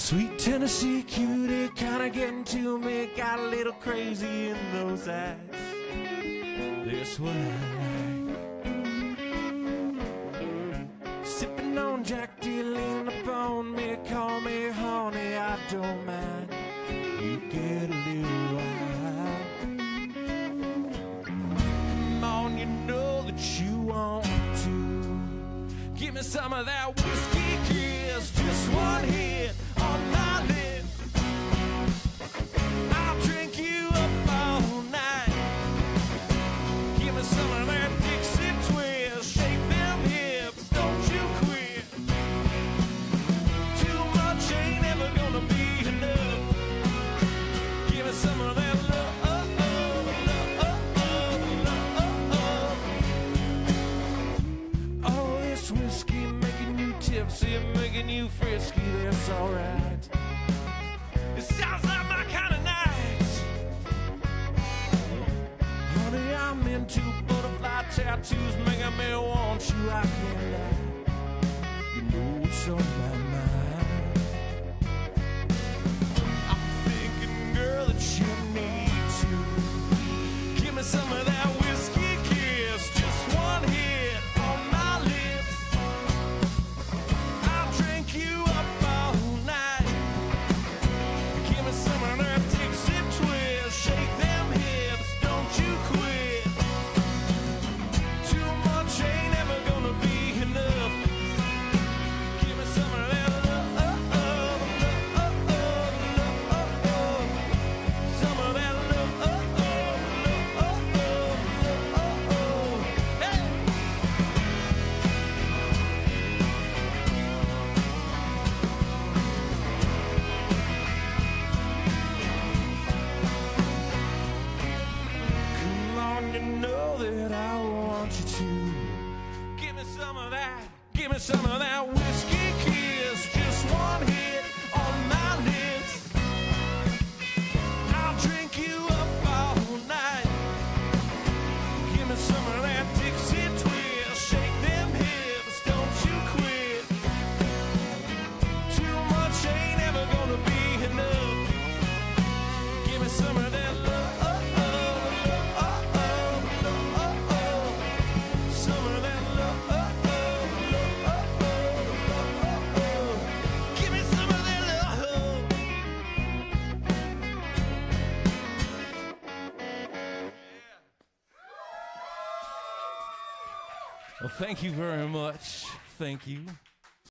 Sweet Tennessee cutie, kinda getting to me. Got a little crazy in those eyes. That's what I like. Sipping on Jack D, leaning upon me. Call me honey, I don't mind. You get a little wild. Come on, you know that you want to. Give me some of that whiskey kiss, just one hit on my lips. I'll drink you up all night. Give me some of that Dixie twist, shake them hips, don't you quit. Too much ain't ever gonna be enough. Give me some of that love, oh, this whiskey making you tipsy, making you frisky, that's alright. It sounds like my kind of night. Honey, I'm into butterfly tattoos, making me want you, I can't lie. You know what's on my mind. I'm thinking, girl, that you need to give me some of that whiskey kiss, just one hit on my lips. I'll drink you up all night. Give me some of that Dixie twist, shake them hips, don't you quit. Too much ain't ever gonna be enough. Give me some of that love, some of that love, hey. Come on, you know that I want you to. Give me some of that, give me some of that whiskey kiss, just one hit on my lips. I'll drink you up all night. Give me some of that Dixie twist, shake them hips, don't you quit. Too much ain't ever gonna be enough. Give me some of that love. Some of that love. Give me some of that love. Well, thank you very much. Thank you.